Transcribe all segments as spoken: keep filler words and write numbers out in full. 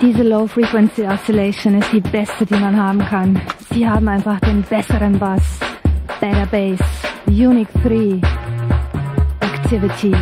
Diese Low Frequency Oscillation ist die beste, die man haben kann. Sie haben einfach den besseren Bass, better Bass, Unique drei, Activity.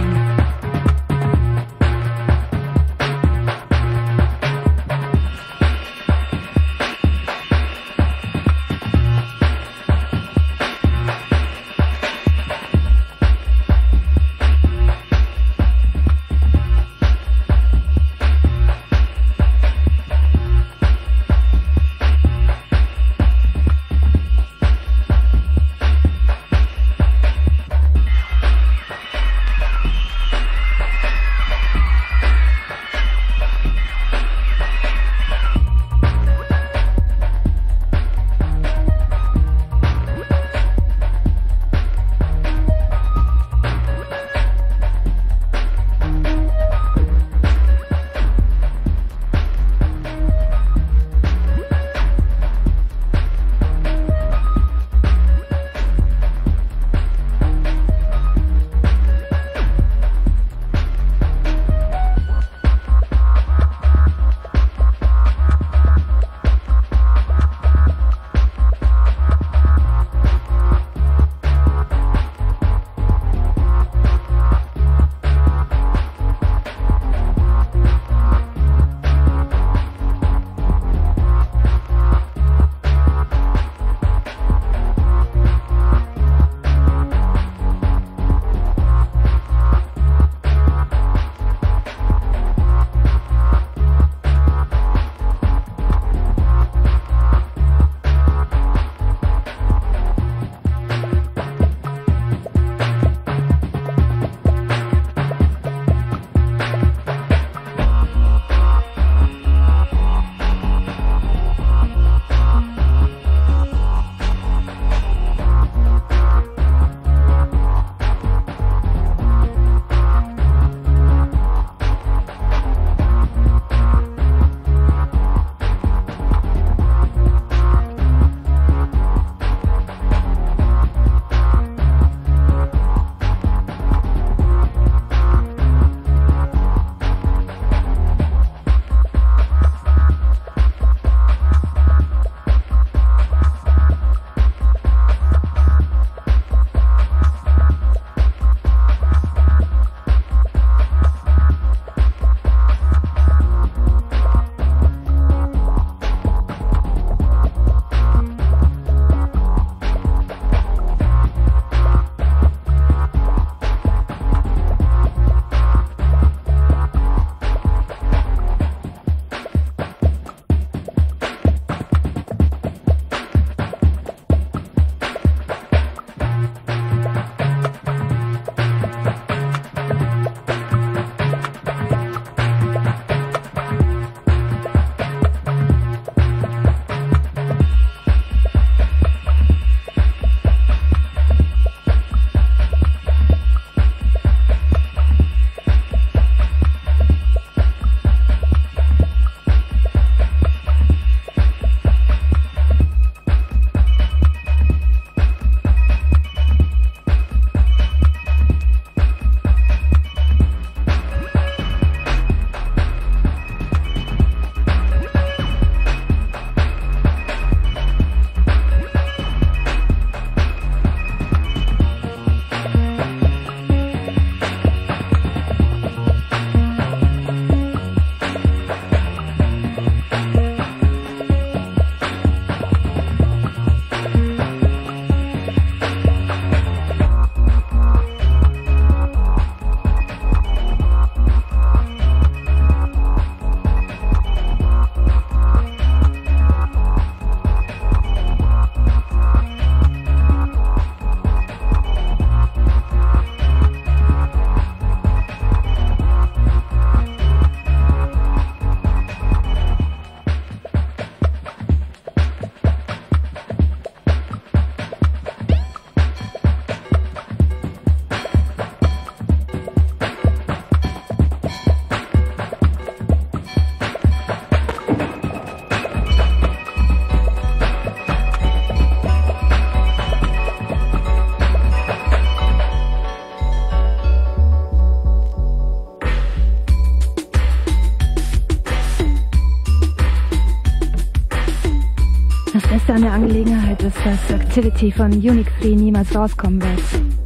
meine Angelegenheit ist, dass Activity von Unique drei niemals rauskommen wird.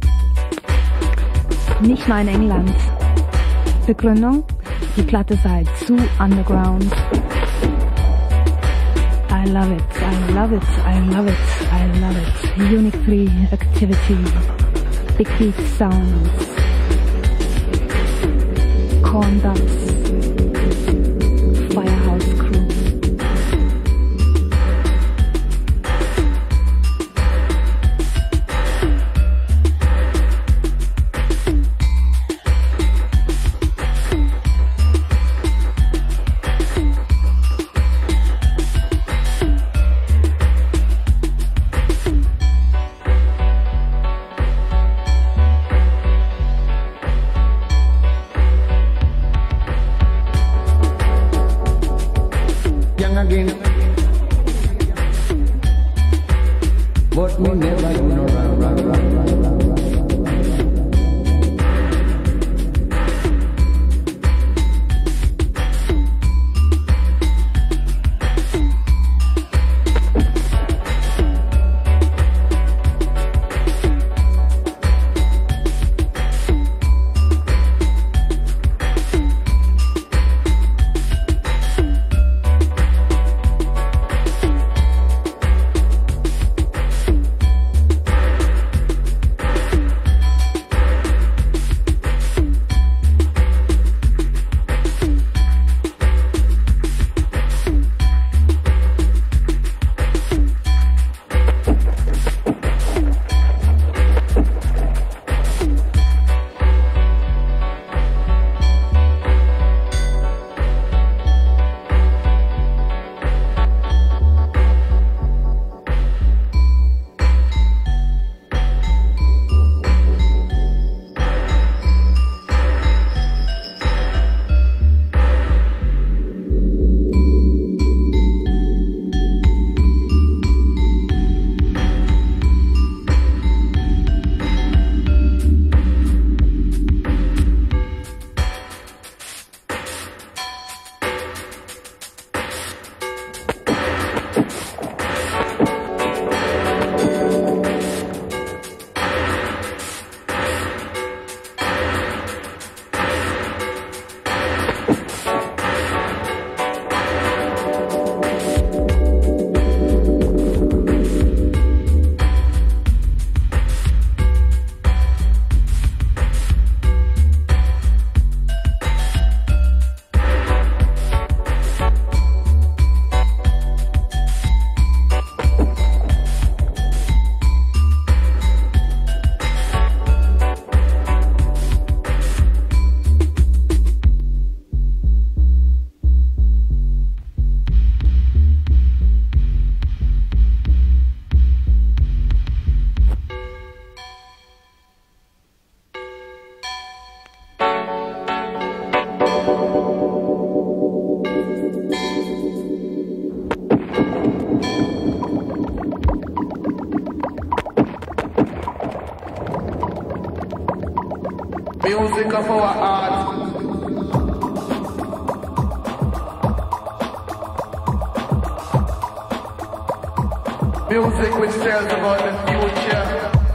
Nicht mal in England. Begründung? Die Platte sei zu underground. I love it, I love it, I love it, I love it. Unique drei, Activity, Big Beat Sounds, Corn Dubs, Firehouse Crew. Music of our art. Music which tells about the future.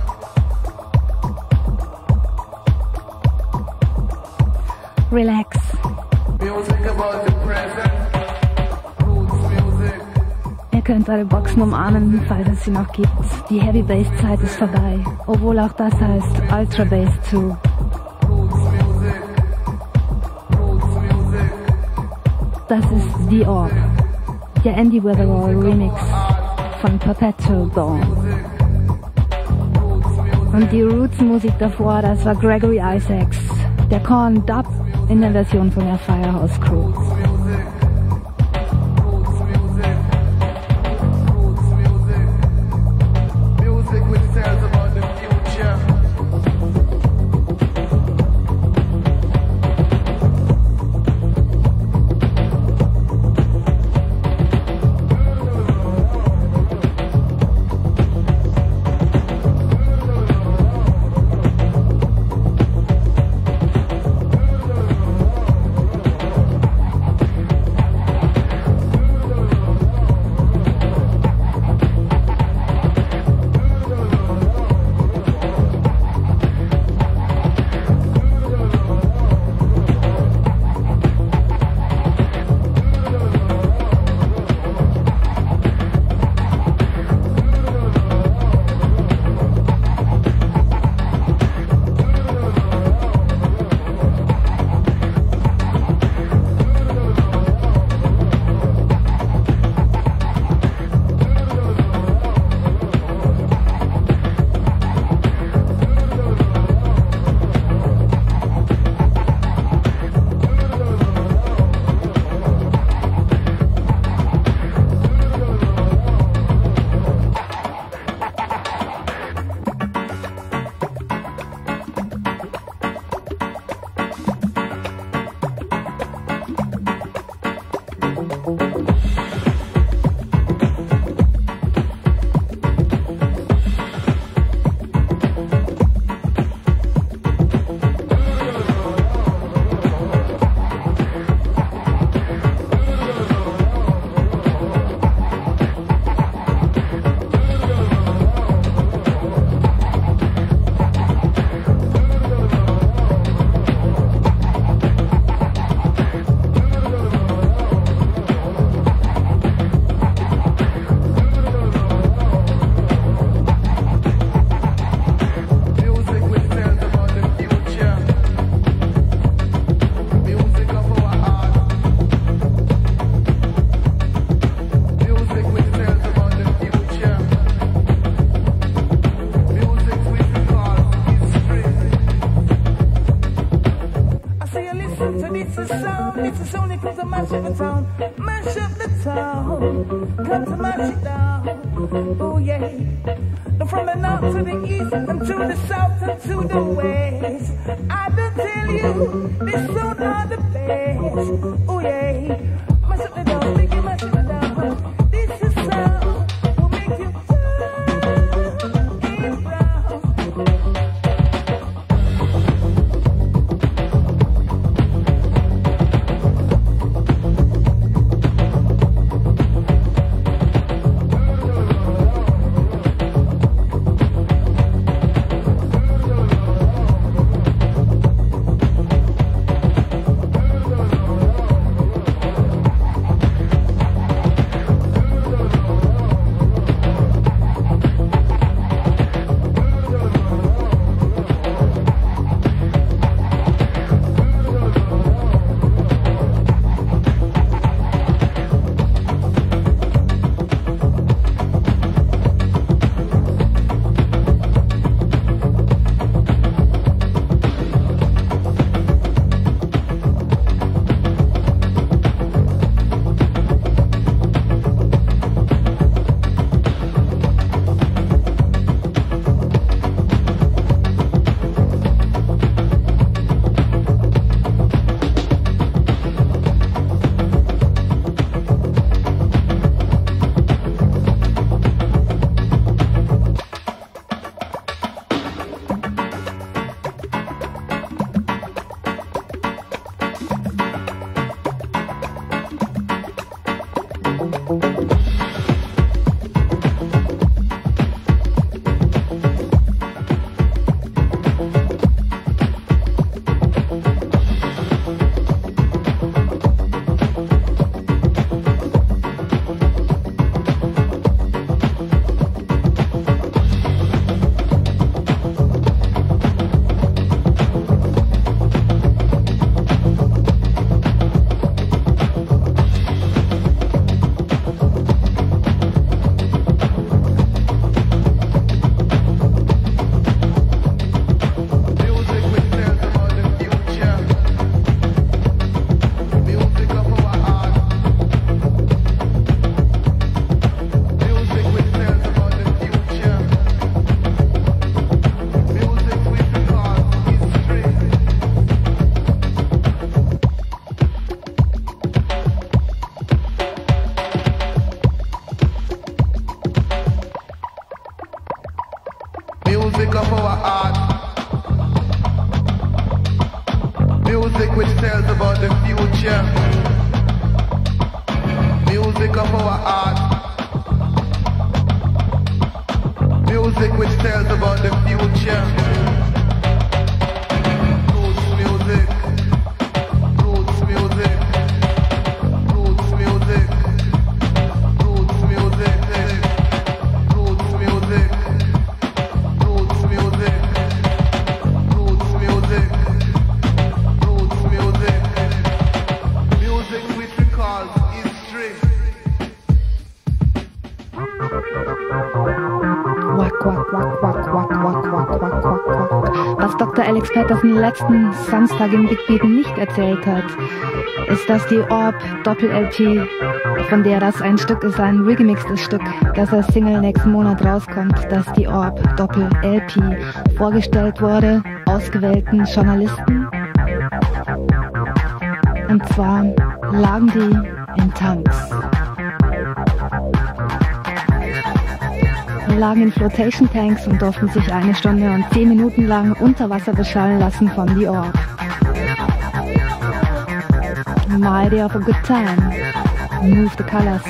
Relax. Music about the present. Roots music. Ihr könnt eure Boxen umarmen, falls es sie noch gibt. Die Heavy Bass Zeit ist vorbei, obwohl auch das heißt Ultra Bass zwei. Das ist The Orb, der Andy Weatherall Remix von Perpetual Dawn. Und die Roots-Musik davor, das war Gregory Isaacs, der Corn Dub in der Version von der Firehouse Crew. soon it comes to mash up the town, mash up the town, come to mash it down. Oh yeah. From the north to the east and to the south and to the west, I don't tell you, this sound are the best. Oh yeah, mash up the down, make you mash up the down. This is sound will make you turn it round. Music of our art. Music which tells about the future. Music of our art. Music which tells about the future. Roots music. Roots music. Roots music. Roots music. Roots music. Roots music. Roots music. Roots music. Music which recalls history. Quack, quack, quack, quack, quack, quack, quack, quack, quack, quack. Was Doktor Alex Peterson letzten Samstag im Big Beat nicht erzählt hat, ist, dass die Orb Doppel-L P, von der das ein Stück ist, ein regemixtes Stück, das als Single nächsten Monat rauskommt, dass die Orb Doppel-L P vorgestellt wurde, ausgewählten Journalisten. Und zwar lagen die in Tanks. Lagen in Flotation Tanks und durften sich eine Stunde und zehn Minuten lang unter Wasser beschallen lassen von The Orb. My idea of a good time. Move the colors.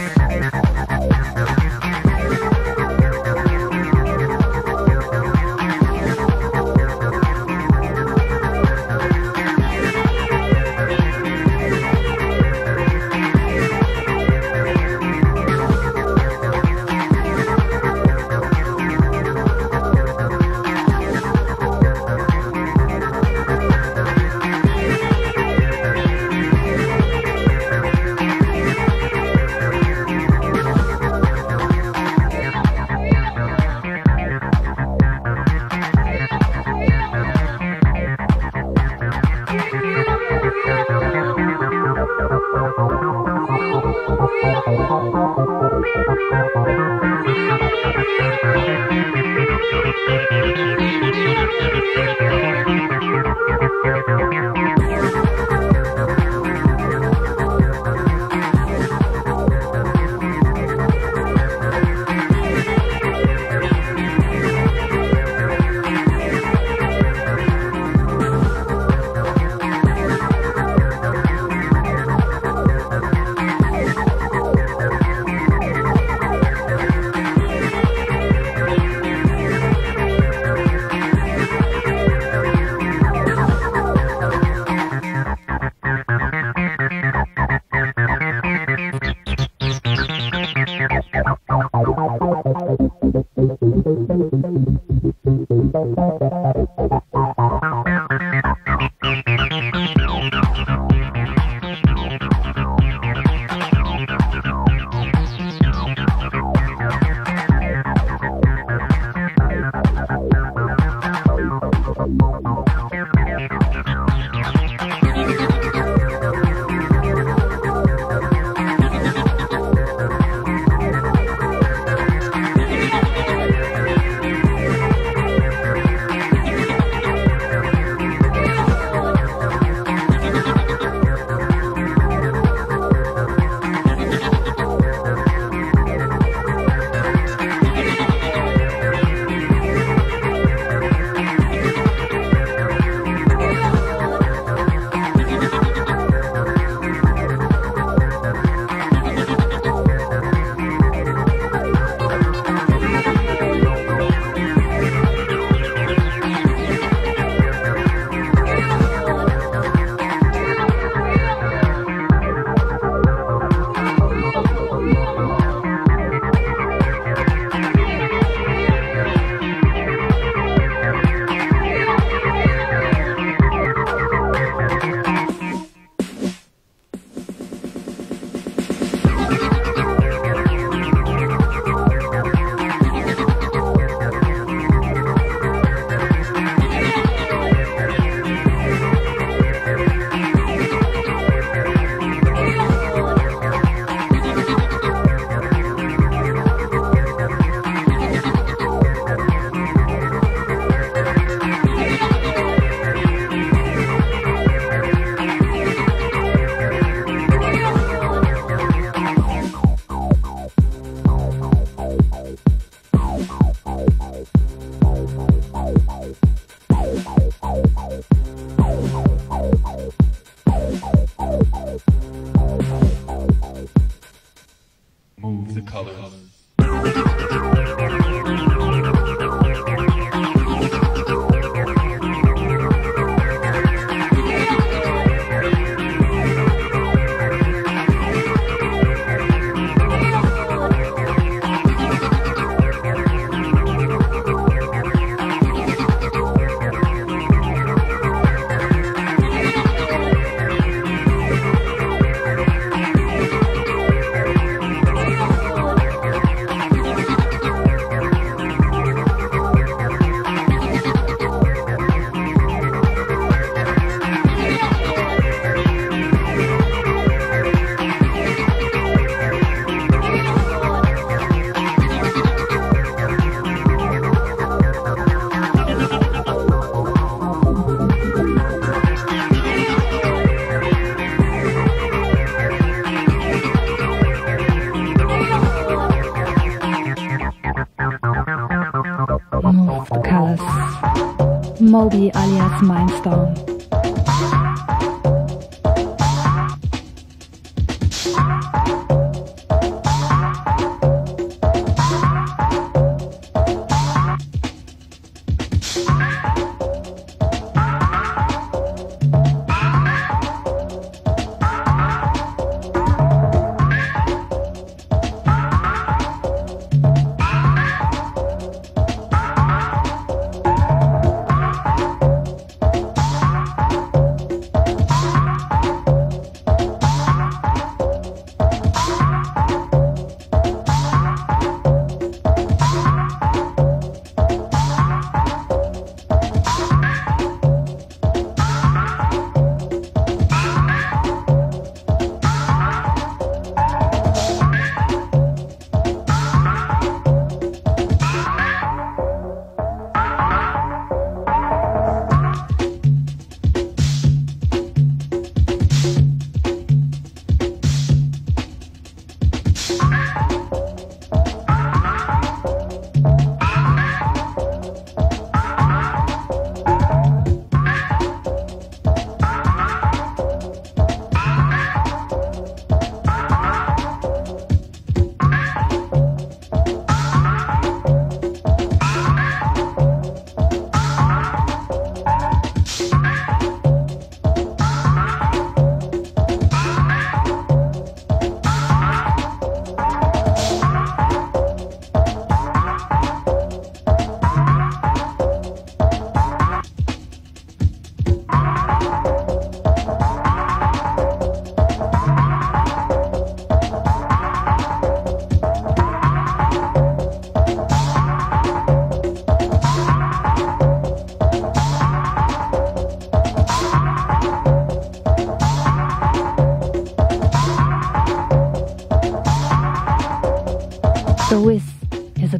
Moby alias Mindstorm.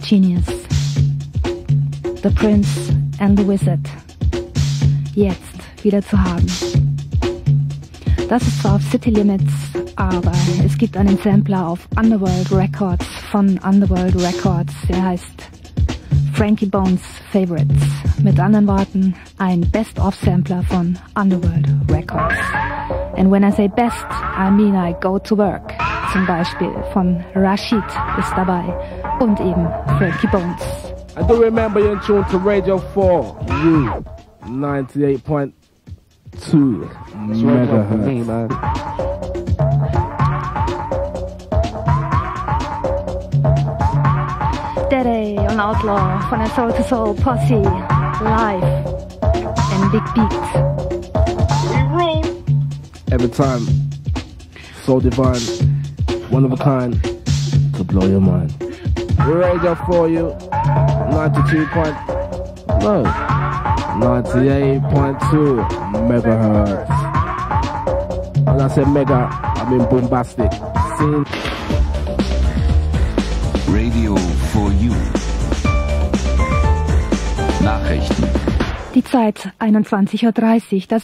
Genius. The Prince and the Wizard. Jetzt wieder zu haben. Das ist zwar auf City Limits, aber es gibt einen Sampler auf Underworld Records von Underworld Records, der heißt Frankie Bones Favorites. Mit anderen Worten, ein Best-of-Sampler von Underworld Records. And when I say best, I mean I go to work. Zum Beispiel von Rashid ist dabei und eben Frankie Bones. I do remember you're in tune to Radio four U ninety-eight point two megahertz. Me, man. Daddy on Outlaw von der Soul to Soul Posse live in Big Beat. We rule every time. So divine, one of a kind to blow your mind. Radio four U ninety-two point no ninety-eight point two megahertz. When I say mega, I mean bombastic. Scene. Radio four U. Nachrichten. Die Zeit einundzwanzig Uhr dreißig. Das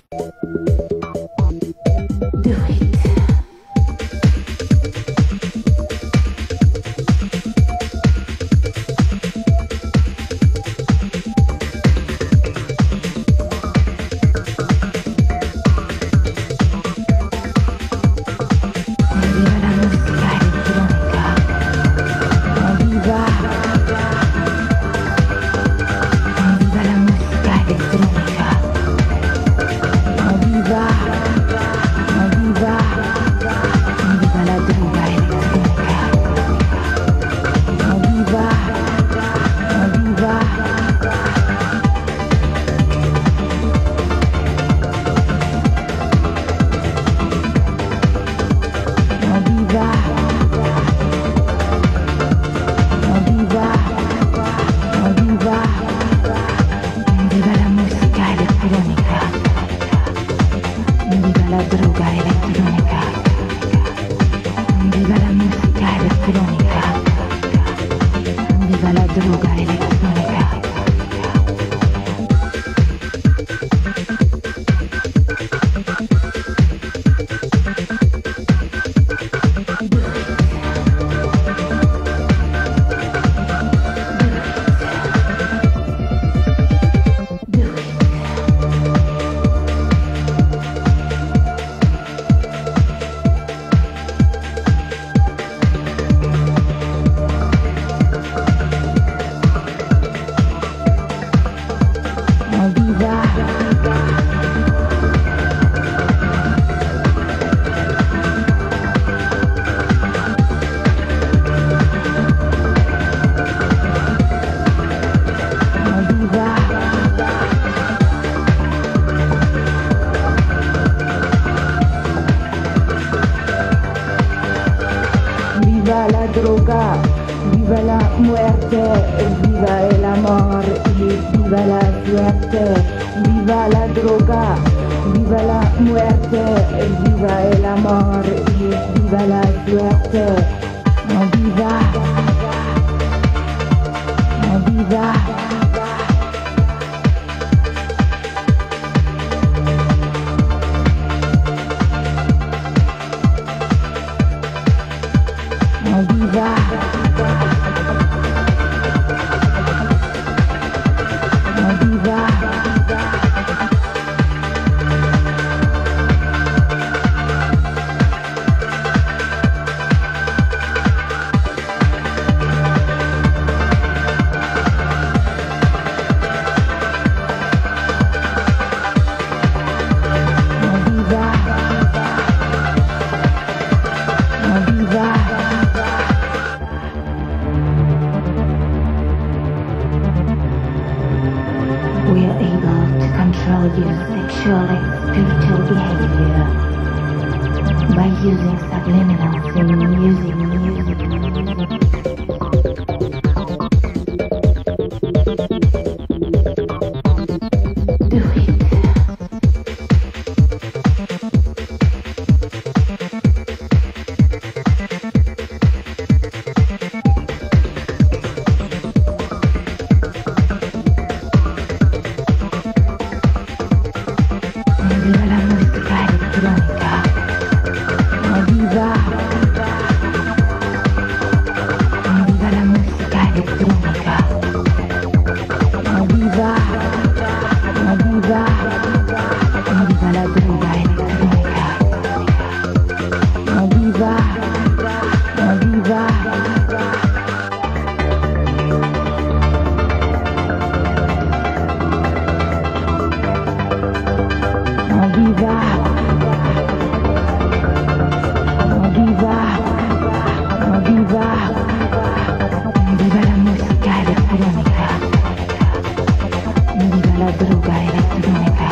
la droga electrónica.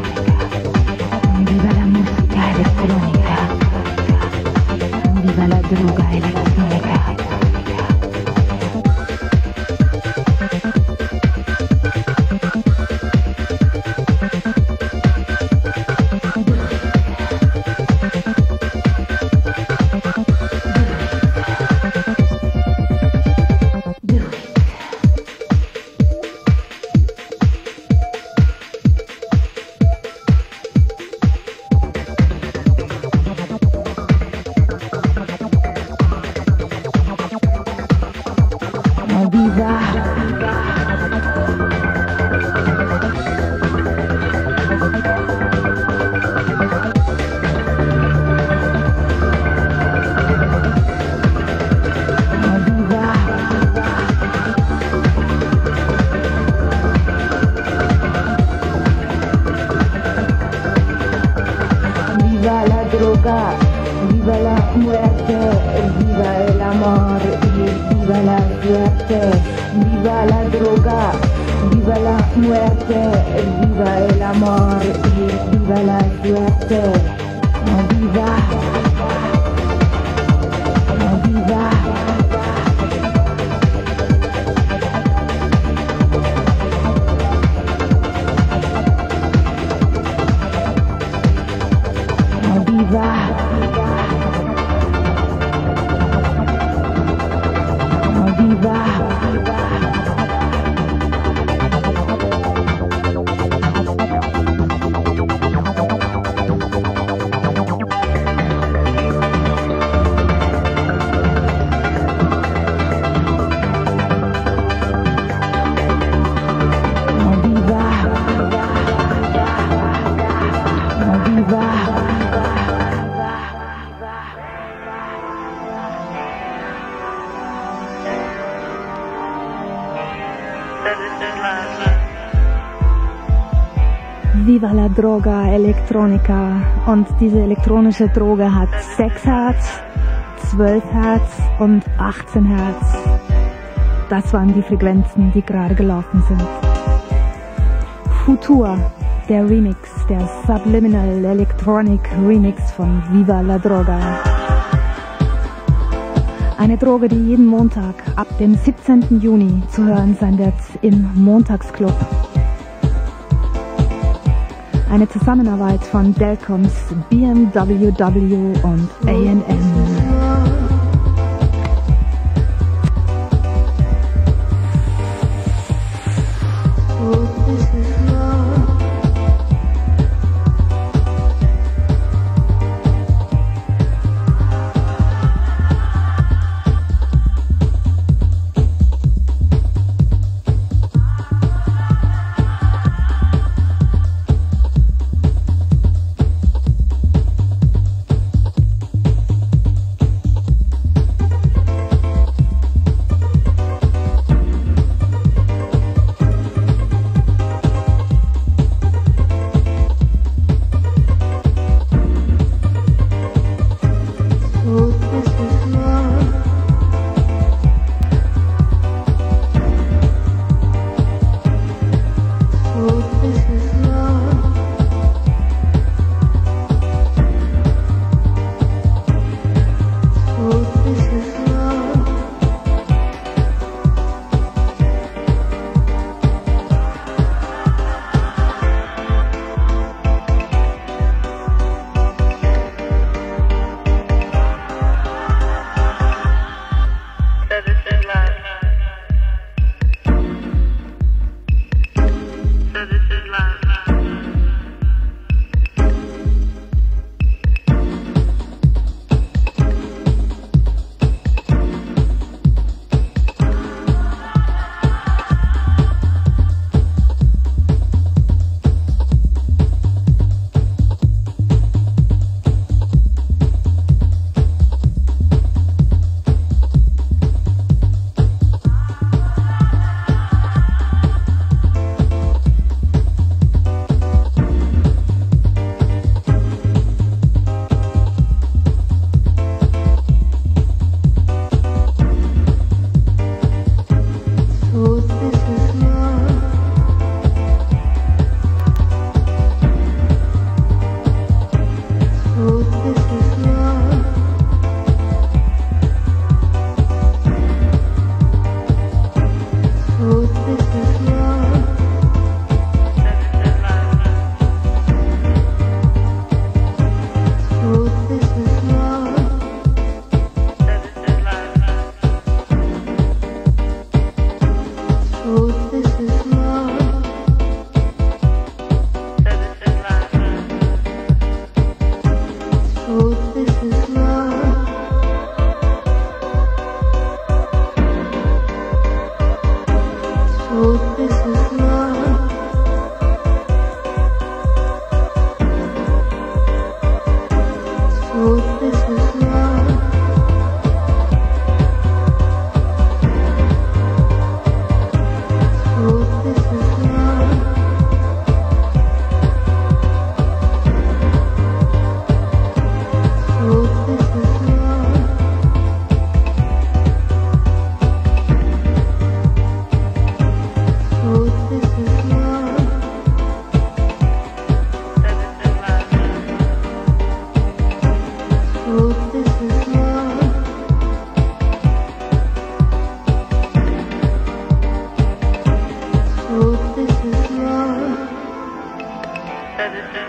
Viva la música electrónica. Viva la droga electrónica. Viva la muerte, viva el amor y viva la suerte. Viva la droga, viva la muerte, viva el amor y viva la suerte. Viva, viva. Viva, viva, Viva la droga electronica. Und diese elektronische Droge hat sechs Hertz, zwölf Hertz und achtzehn Hertz. Das waren die Frequenzen, die gerade gelaufen sind. Futur, der Remix, der Subliminal Electronic Remix von Viva la Droga. Eine Droge, die jeden Montag ab dem siebzehnten Juni zu hören sein wird im Montagsclub. Eine Zusammenarbeit von Delcoms, B M W W und A and M.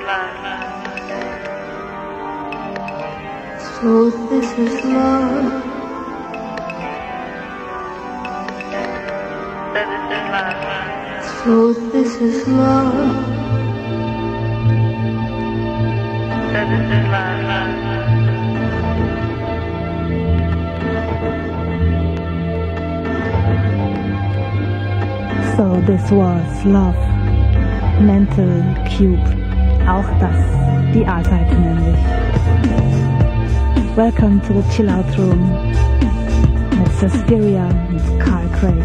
So this is love. So this is love. So this was Love, Mental Cube, auch das, die A-Seite nämlich. Welcome to the Chill Out Room mit Suspiria und Carl Craig.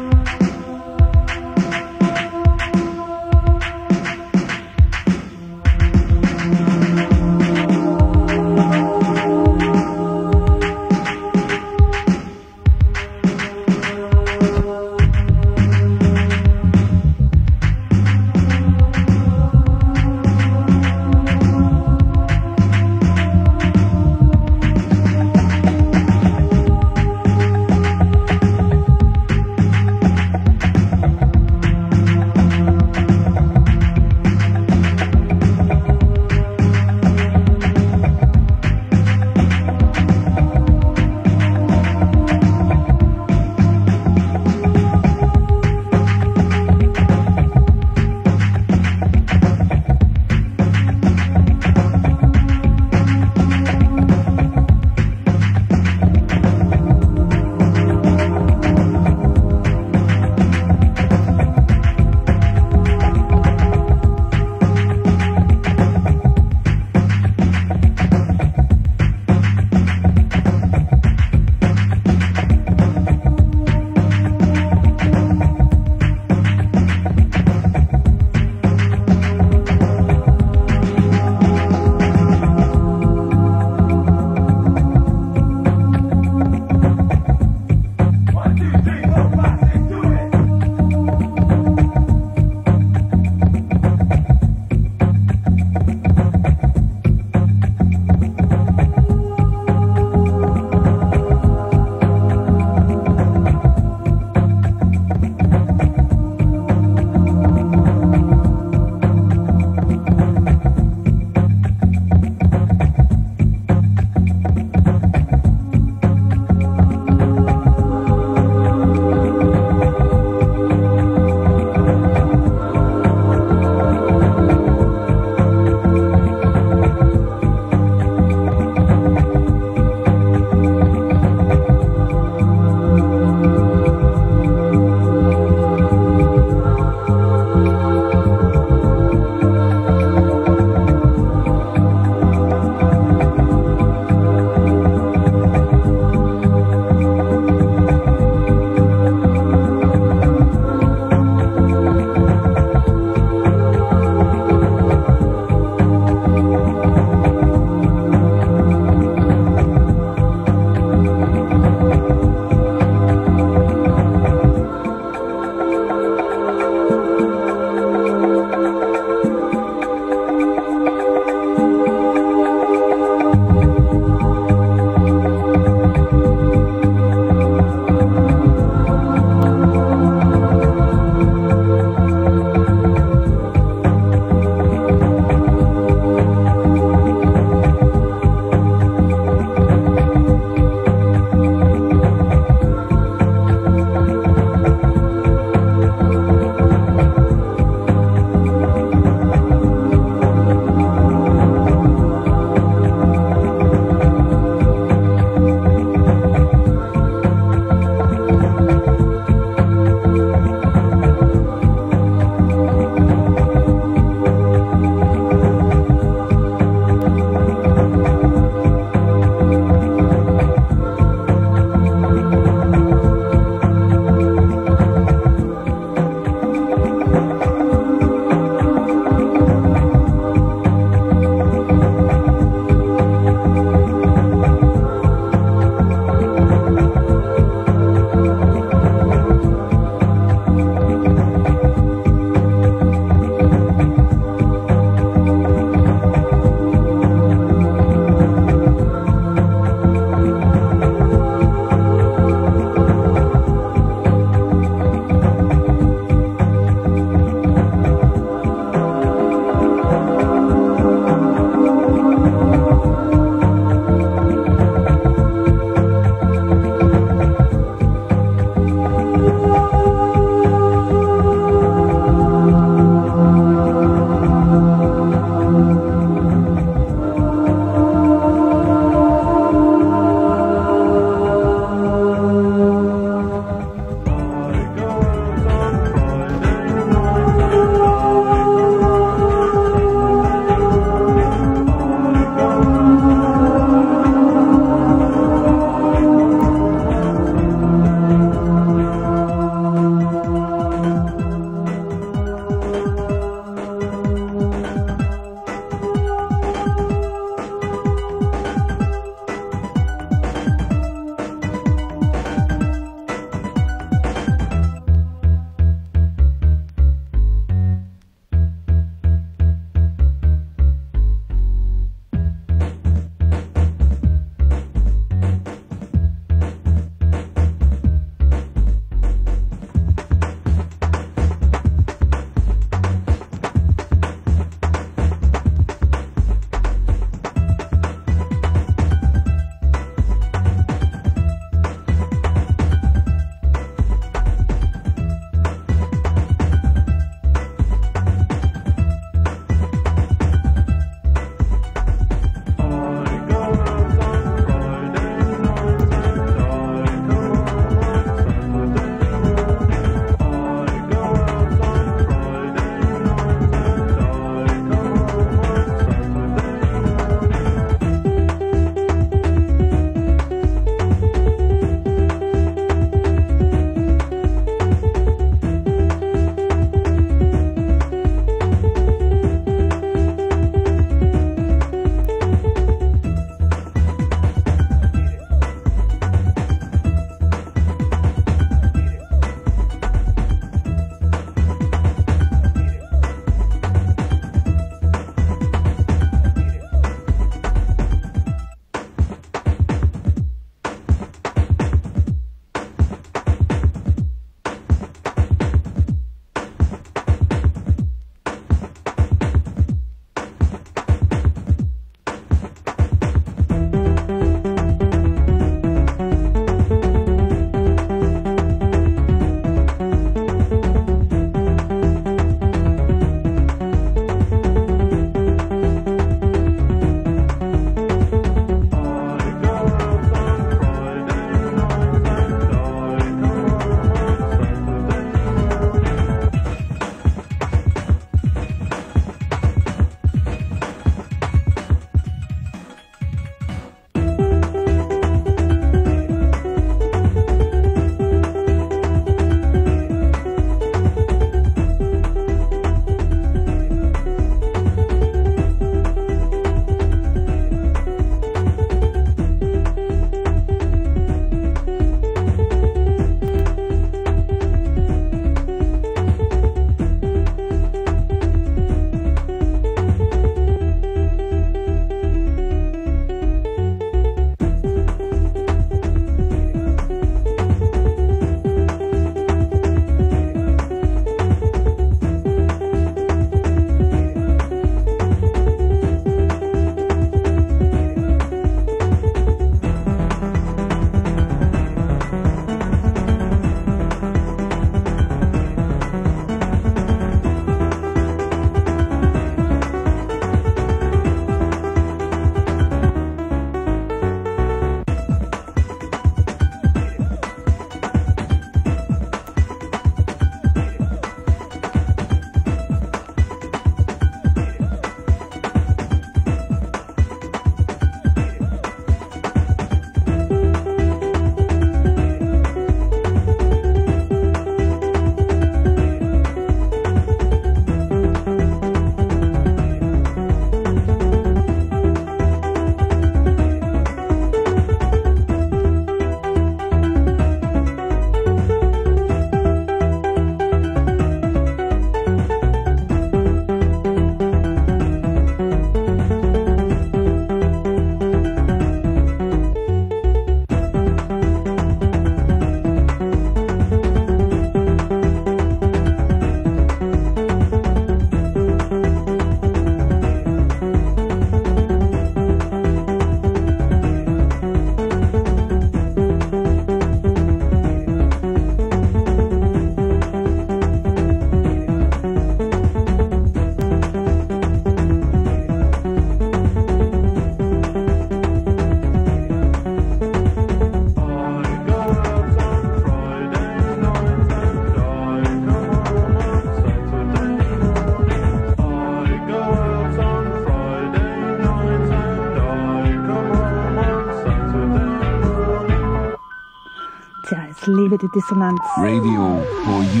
Tja, es lebe die Dissonanz. Radio for You.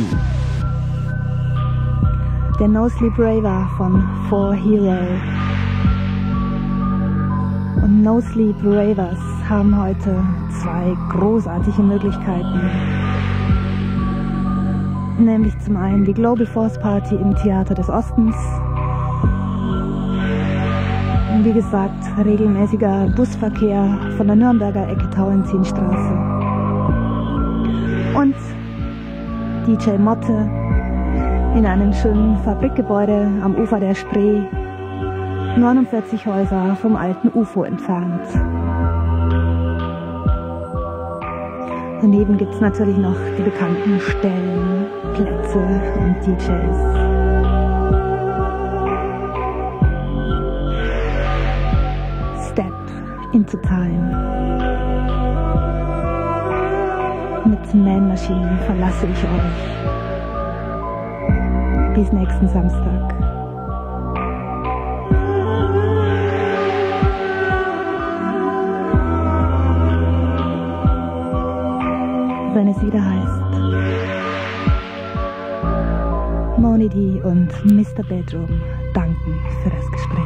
Der No Sleep Raver von For Hero. Und No Sleep Ravers haben heute zwei großartige Möglichkeiten. Nämlich zum einen die Global Force Party im Theater des Ostens. Und wie gesagt, regelmäßiger Busverkehr von der Nürnberger Ecke Tauentzienstraße. Und D J Motte in einem schönen Fabrikgebäude am Ufer der Spree, neunundvierzig Häuser vom alten U F O entfernt. Daneben gibt es natürlich noch die bekannten Stellen, Plätze und D Js. Step into Time. Mit Man Machine verlasse ich euch. Bis nächsten Samstag. Wenn es wieder heißt Moni D und Mister Bedroom danken für das Gespräch.